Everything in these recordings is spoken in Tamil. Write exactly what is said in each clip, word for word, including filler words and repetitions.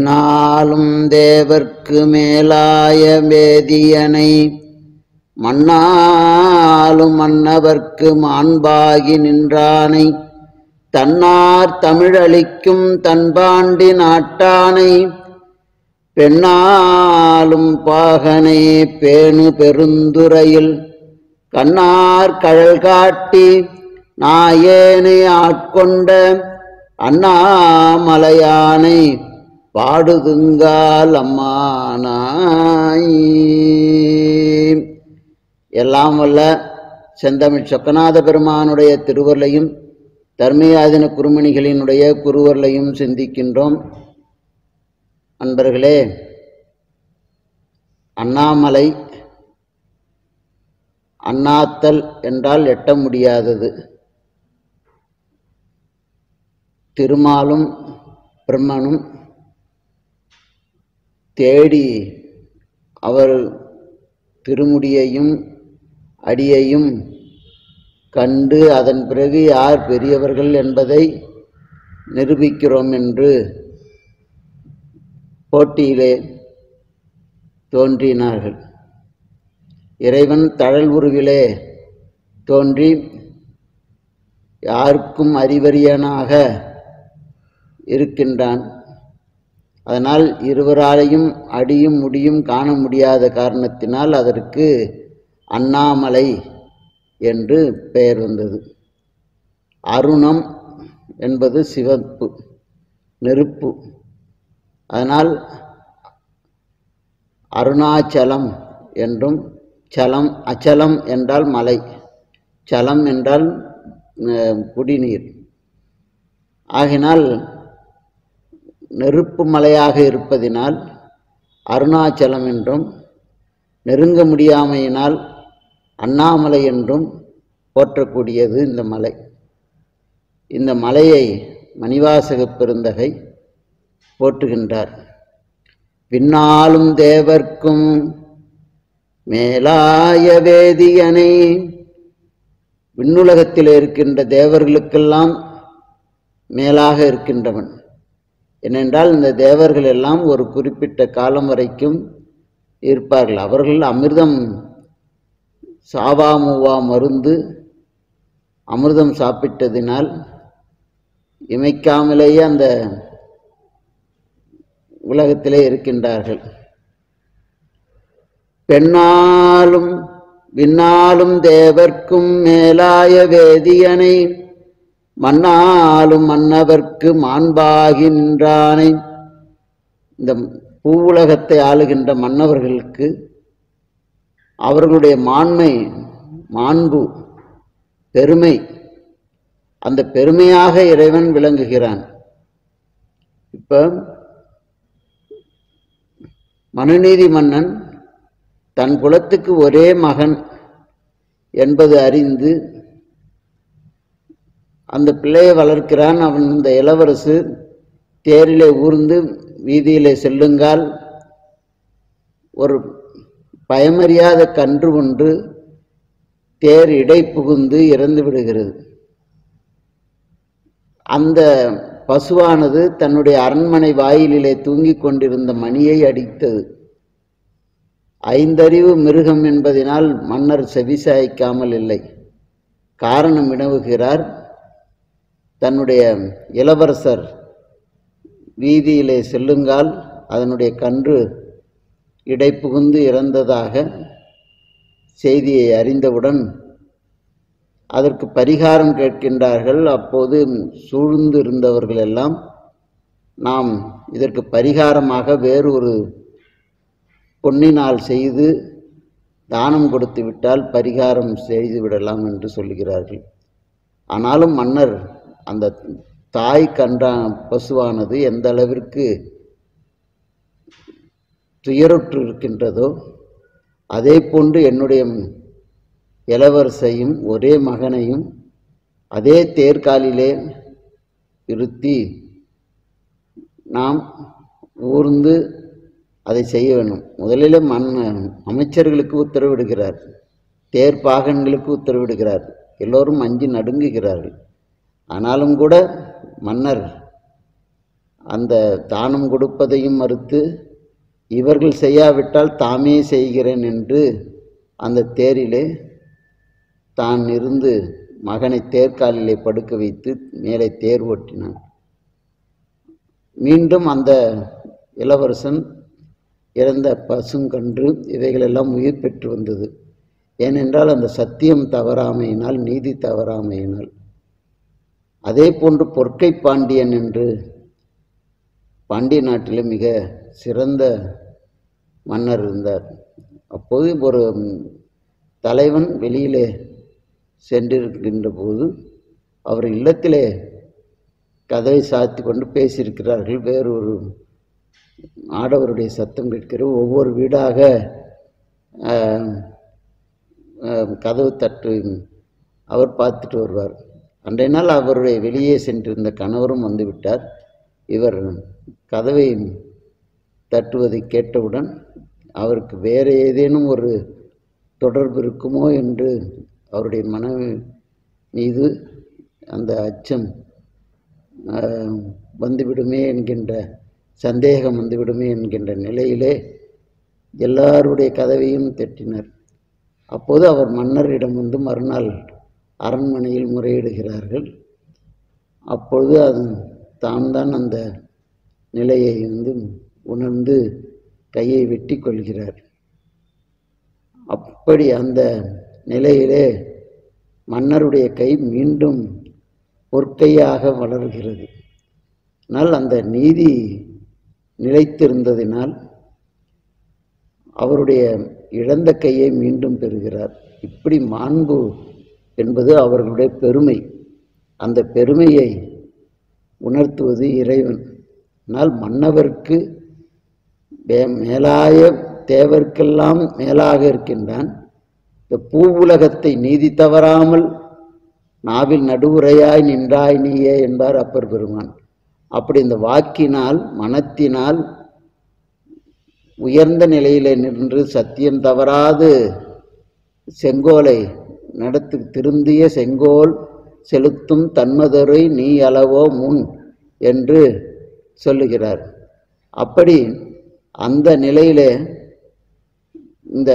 விண்ணாலும் தேவர்க்கு மேலாய வேதியனை மண்ணாலும் மன்னவர்க்கு மாண்பாகி நின்றானை தன்னார் தமிழளிக்கும் தன்பாண்டி நாட்டானை பெண்ணாலும் பாகனை பேணு பெருந்துறையில் கண்ணார் கழல் காட்டி நாயேனை ஆட்கொண்ட அண்ணாமலையானை பாடுதுங்கால் அம்மானாய். எல்லாம் வல்ல செந்தமிழ் சொக்கநாத பெருமானுடைய திருவருளையும் தர்மயாதின குருமணிகளினுடைய குருவருளையும் சிந்திக்கின்றோம். அன்பர்களே, அண்ணாமலை அண்ணாத்தல் என்றால் எட்ட முடியாதது. திருமாலும் பிரம்மனும் தேடி அவர் திருமுடியையும் அடியையும் கண்டு அதன் பிறகு யார் பெரியவர்கள் என்பதை நிரூபிக்கிறோம் என்று போட்டியிலே தோன்றினார்கள். இறைவன் தழல் உருவிலே தோன்றி யாருக்கும் அறிவறியனாக இருக்கின்றான். அதனால் இருவராலையும் அடியும் முடியும் காண முடியாத காரணத்தினால் அதற்கு அண்ணாமலை என்று பெயர் வந்தது. அருணம் என்பது சிவப்பு, நெருப்பு. அதனால் அருணாச்சலம் என்றும், சலம் அச்சலம் என்றால் மலை, சலம் என்றால் குடிநீர். ஆகினால் நெருப்பு மலையாக இருப்பதினால் அருணாச்சலம் என்றும், நெருங்க முடியாமையினால் அண்ணாமலை என்றும் போற்றக்கூடியது இந்த மலை. இந்த மலையை மணிவாசகப் பெருந்தகை போற்றுகின்றார். விண்ணாலும் தேவர்க்கும் மேலாய வேதியனை, விண்ணுலகத்தில் இருக்கின்ற தேவர்களுக்கெல்லாம் மேலாக இருக்கின்றவன். ஏனென்றால் இந்த தேவர்கள் எல்லாம் ஒரு குறிப்பிட்ட காலம் வரைக்கும் இருப்பார்கள். அவர்கள் அமிர்தம் சாவாமுவா மருந்து அமிர்தம் சாப்பிட்டதினால் இமைக்காமலேயே அந்த உலகத்திலே இருக்கின்றார்கள். பெண்ணாலும் விண்ணாலும் தேவர்க்கும் மேலாய வேதியனை மண்ணாலும் மன்னவர்க்கு மாண்பாகி நின்றானை. இந்த பூவுலகத்தை ஆளுகின்ற மன்னவர்களுக்கு அவர்களுடைய மாண்மை, மாண்பு, பெருமை, அந்த பெருமையாக இறைவன் விளங்குகிறான். இப்போ மனுநீதி மன்னன் தன் குலத்துக்கு ஒரே மகன் என்பது அறிந்து அந்த பிள்ளையை வளர்க்கிறான். அவன் இந்த இளவரசு தேரிலே ஊர்ந்து வீதியிலே செல்லுங்கால் ஒரு பயமறியாத கன்று ஒன்று தேர் இடை புகுந்து இறந்து விடுகிறது. அந்த பசுவானது தன்னுடைய அரண்மனை வாயிலிலே தூங்கிக் கொண்டிருந்த மணியை அடித்தது. ஐந்தறிவு மிருகம் என்பதனால் மன்னர் செவிசாய்க்காமல் இல்லை. காரணம் வினவுகிறார். தன்னுடைய இளவரசர் வீதியிலே செல்லுங்கால் அதனுடைய கன்று இடை புகுந்து இறந்ததாக செய்தியை அறிந்தவுடன் அதற்கு பரிகாரம் கேட்கின்றார்கள். அப்போது சூழ்ந்து இருந்தவர்கள் எல்லாம், நாம் இதற்கு பரிகாரமாக வேறு ஒரு பொன்னினால் செய்து தானம் கொடுத்து விட்டால் பரிகாரம் செய்து விடலாம் என்று சொல்லுகிறார்கள். ஆனாலும் மன்னர் அந்த தாய் கன்றா பசுவானது எந்த அளவிற்கு துயருற்று இருக்கின்றதோ அதே போன்று என்னுடைய இளவரசையும் ஒரே மகனையும் அதே தேர்காலிலே இருத்தி நாம் ஊர்ந்து அதை செய்ய வேண்டும். முதலில் மண் அமைச்சர்களுக்கு உத்தரவிடுகிறார், தேர் பாகன்களுக்கு உத்தரவிடுகிறார். எல்லோரும் அஞ்சி நடுங்குகிறார்கள். ஆனாலும் கூட மன்னர் அந்த தானம் கொடுப்பதையும் மறுத்து இவர்கள் செய்யாவிட்டால் தாமே செய்கிறேன் என்று அந்த தேரிலே தான் இருந்து மகனை தேர்காலிலே படுக்க வைத்து மேலே தேர் ஓட்டினான். மீண்டும் அந்த இளவரசன் இறந்த பசுங்கன்று இவைகளெல்லாம் உயிர் பெற்று வந்தது. ஏனென்றால் அந்த சத்தியம் தவறாமையினால், நீதி தவறாமையினால். அதே போன்று பொற்கை பாண்டியன் என்று பாண்டிய நாட்டிலே மிக சிறந்த மன்னர் இருந்தார். அப்போது ஒரு தலைவன் வெளியிலே சென்றிருக்கின்ற போது அவர் இல்லத்திலே கதவை சாத்தி கொண்டு பேசியிருக்கிறார்கள். வேறொரு ஆடவருடைய சத்தம் கேட்கிறது. ஒவ்வொரு வீடாக கதவு தட்டு அவர் பார்த்துட்டு வருவார். அன்றைய நாள் அவருடைய வெளியே சென்றிருந்த கணவரும் வந்துவிட்டார். இவர் கதவை தட்டுவதை கேட்டவுடன் அவருக்கு வேறு ஏதேனும் ஒரு தொடர்பு இருக்குமோ என்று அவருடைய மனைவி மீது அந்த அச்சம் வந்துவிடுமே என்கின்ற சந்தேகம் வந்துவிடுமே என்கின்ற நிலையிலே எல்லாருடைய கதவையும் தட்டினர். அப்போது அவர் மன்னரிடம் வந்து மறுநாள் அரண்மனையில் முறையிடுகிறார்கள். அப்பொழுது அது தான் தான் அந்த நிலையை வந்து உணர்ந்து கையை வெட்டி கொள்கிறார். அப்படி அந்த நிலையிலே மன்னருடைய கை மீண்டும் பொற்கையாக வளர்கிறது. ஆனால் அந்த நீதி நிலைத்திருந்ததினால் அவருடைய இழந்த கையை மீண்டும் பெறுகிறார். இப்படி மாண்பு என்பது அவர்களுடைய பெருமை. அந்த பெருமையை உணர்த்துவது இறைவன். ஆனால் மன்னவருக்கு மேலாய தேவர்க்கெல்லாம் மேலாக இருக்கின்றான். இந்த பூவுலகத்தை நீதி தவறாமல் நாவில் நடுவுரையாய் நின்றாய் நீயே என்பார் அப்பர் பெருமான். அப்படி இந்த வாக்கினால் மனத்தினால் உயர்ந்த நிலையிலே நின்று சத்தியம் தவறாது செங்கோலை நடத்து திருந்திய செங்கோல் செலுத்தும் தன்மதொரை நீ அளவோ முன் என்று சொல்லுகிறார். அப்படி அந்த நிலையிலே இந்த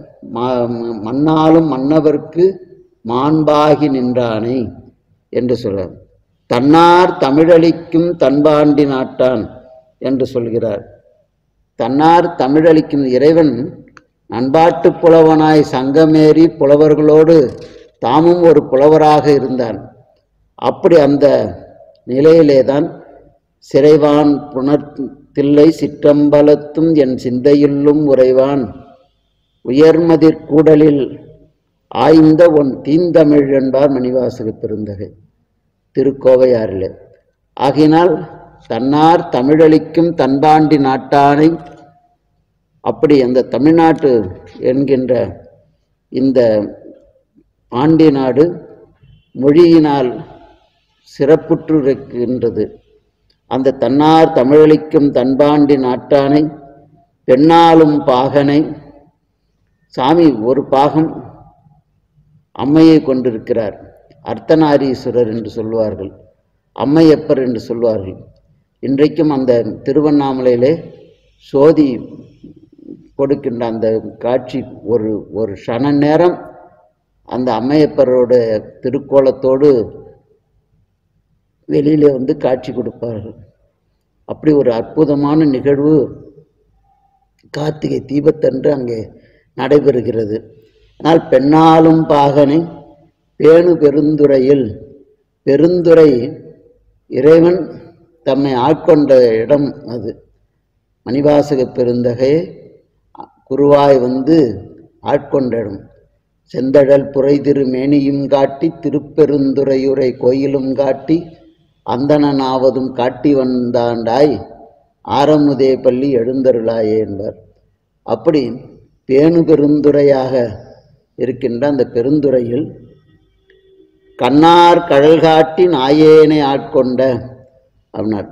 மன்னாலும் மன்னவர்க்கு மாண்பாகி நின்றானை என்று சொல்ல தன்னார் தமிழளிக்கும் தன்பாண்டி நாட்டான் என்று சொல்கிறார். தன்னார் தமிழளிக்கும் இறைவன் நண்பாட்டு புலவனாய் சங்கமேறி புலவர்களோடு தாமும் ஒரு புலவராக இருந்தான். அப்படி அந்த நிலையிலே தான் சிறைவான் புணர்த்தில்லை சிற்றம்பலத்தும் என் சிந்தையுள்ளும் உறைவான் உயர்மதிர் கூடலில் ஆய்ந்த ஒன் தீந்தமிழ் என்பார் மணிவாசக பெருந்தகை திருக்கோவையாரிலே. ஆகினால் தன்னார் தமிழளிக்கும் தன்பாண்டி நாட்டானை, அப்படி அந்த தமிழ்நாட்டு என்கின்ற இந்த பாண்டி நாடு மொழியினால் சிறப்புற்று இருக்கின்றது. அந்த தன்னார் தமிழளிக்கும் தன்பாண்டி நாட்டானை பெண்ணாலும் பாகனை, சாமி ஒரு பாகம் அம்மையை கொண்டிருக்கிறார். அர்த்தநாரீஸ்வரர் என்று சொல்வார்கள், அம்மையப்பர் என்று சொல்வார்கள். இன்றைக்கும் அந்த திருவண்ணாமலையிலே சோதி கொடுக்கின்ற அந்த காட்சி ஒரு ஒரு க்ஷண நேரம் அந்த அம்மையப்பரோட திருக்கோலத்தோடு வெளியிலே வந்து காட்சி கொடுப்பார்கள். அப்படி ஒரு அற்புதமான நிகழ்வு கார்த்திகை தீபத்தன்று அங்கே நடைபெறுகிறது. ஆனால் பெண்ணாலும் பாகனை பேணு பெருந்துறையில், பெருந்துறை இறைவன் தம்மை ஆட்கொண்ட இடம் அது. மணிவாசக பெருந்தகை குருவாய் வந்து ஆட்கொண்ட இடம். செந்தழல் புரை திரு மேனியும் காட்டி திருப்பெருந்துறையுரை கோயிலும் காட்டி அந்தணனாவதும் காட்டி வந்தாண்டாய் ஆரமுதே பள்ளி எழுந்தருளாயே என்பார். அப்படி பேணு பெருந்துறையாக இருக்கின்ற அந்த பெருந்துறையில் கண்ணார் கழல் காட்டி நாயேனை ஆட்கொண்ட அப்படின்னார்.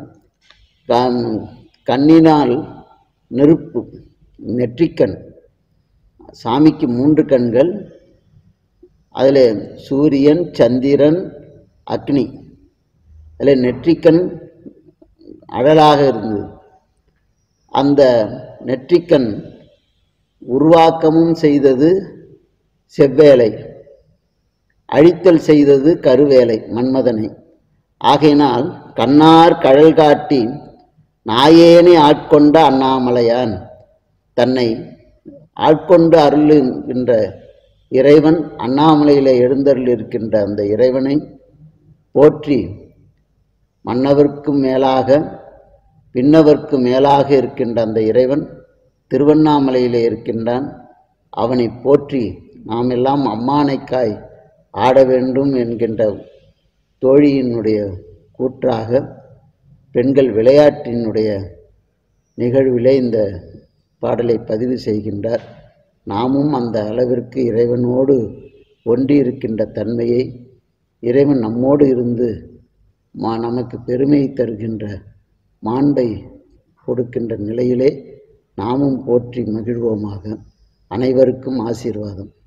கண்ணினால் நெருப்பு, நெற்றிக்கண். சாமிக்கு மூன்று கண்கள், அதில் சூரியன், சந்திரன், அக்னி. அதில் நெற்றிக்கண் அழலாக இருந்தது. அந்த நெற்றிக்கண் உருவாக்கமும் செய்தது செவ்வேலை, அழித்தல் செய்தது கருவேலை மன்மதனை. ஆகையினால் கண்ணார் கழல் காட்டி நாயேனை ஆட்கொண்ட அண்ணாமலையான், தன்னை ஆட்கொண்டு அருளுகின்ற இறைவன் அண்ணாமலையிலே எழுந்தருள் இருக்கின்ற அந்த இறைவனை போற்றி மன்னவர்க்கும் மேலாக பின்னவர்க்கு மேலாக இருக்கின்ற அந்த இறைவன் திருவண்ணாமலையிலே இருக்கின்றான். அவனை போற்றி நாம் எல்லாம் அம்மானைக்காய் ஆட வேண்டும் என்கின்ற தோழியினுடைய கூற்றாக பெண்கள் விளையாட்டினுடைய நிகழ்விலே இந்த பாடலை பதிவு செய்கின்றார். நாமும் அந்த அளவிற்கு இறைவனோடு ஒன்றி இருக்கின்ற தன்மையை, இறைவன் நம்மோடு இருந்து மா நமக்கு பெருமை தருகின்ற மாண்பை கொடுக்கின்ற நிலையிலே நாமும் போற்றி மகிழ்வோமாக. அனைவருக்கும் ஆசீர்வாதம்.